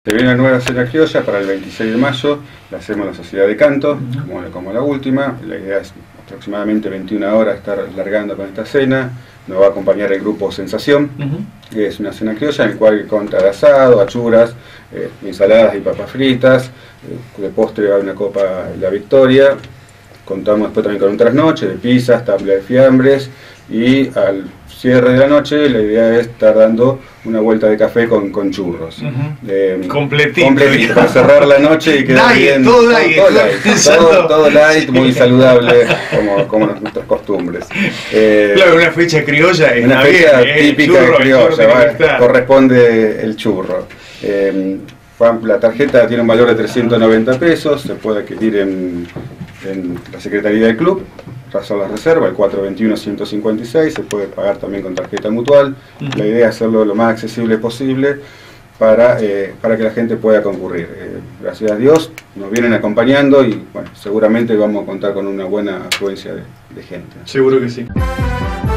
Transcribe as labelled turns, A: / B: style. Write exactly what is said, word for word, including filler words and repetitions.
A: Se viene una nueva cena criolla para el veintiséis de mayo, la hacemos en la Sociedad de Canto, como, como la última. La idea es aproximadamente veintiuna horas estar largando con esta cena. Nos va a acompañar el grupo Sensación, uh-huh. que es una cena criolla en la cual consta de asado, achuras, eh, ensaladas y papas fritas. Eh, de postre va una copa La Victoria. Contamos después también con un trasnoche de pizzas, tabla de fiambres, y al cierre de la noche la idea es estar dando una vuelta de café con, con churros.
B: Uh-huh.
A: eh,
B: completito,
A: completito para cerrar la noche y quedar
B: light,
A: bien.
B: Todo light,
A: todo, light, todo, todo light, muy saludable, como, como nuestras costumbres. Eh,
B: claro, una fecha criolla es
A: una fecha
B: bien,
A: típica
B: churro,
A: de criolla, va,
B: va,
A: corresponde el churro. Eh, la tarjeta tiene un valor de trescientos noventa pesos, se puede adquirir en, en la Secretaría del Club, razón la reserva, el cuatro veintiuno ciento cincuenta y seis, se puede pagar también con tarjeta mutual. La idea es hacerlo lo más accesible posible para, eh, para que la gente pueda concurrir. Eh, gracias a Dios nos vienen acompañando y bueno, seguramente vamos a contar con una buena afluencia de, de gente.
B: Seguro que sí.